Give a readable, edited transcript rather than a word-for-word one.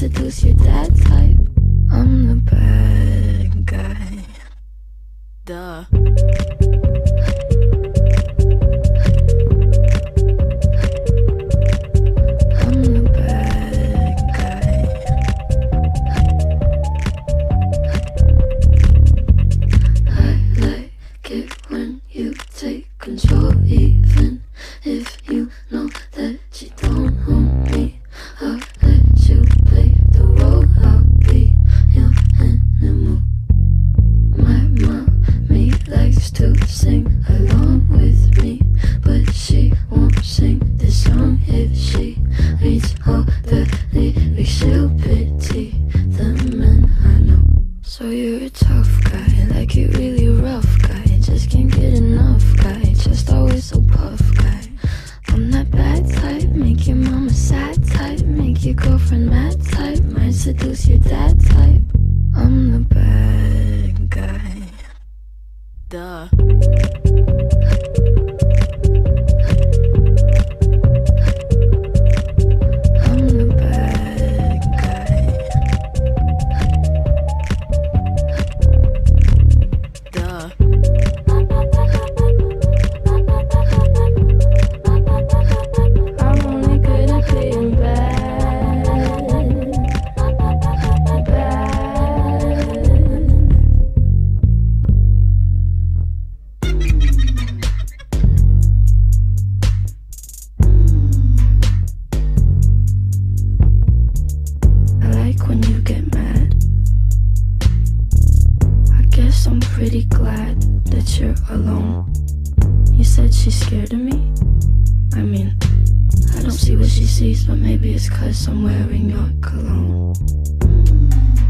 seduce your dad type. I'm the bad guy. Duh. I'm the bad guy. I like it when you take control, even if you know that you don't own me. I'll let you play the role. I'll be your animal. My mommy likes to sing along with me, but she won't sing this song if she reads all the lyrics. She'll pity the men I know. So you're a tough guy, like you really rough guy. Just can't get enough guy, just always so puff guy. I'm that bad type, make your mama sad type, make your girlfriend mad type, might seduce your dad type. I'm the bad guy. Duh. I'm the bad guy. Duh. I'm only good at being bad. I like when you get mad. I guess I'm pretty glad that you're alone. You said she's scared of me? I mean, I don't see what she sees, but maybe it's 'cause I'm wearing your cologne.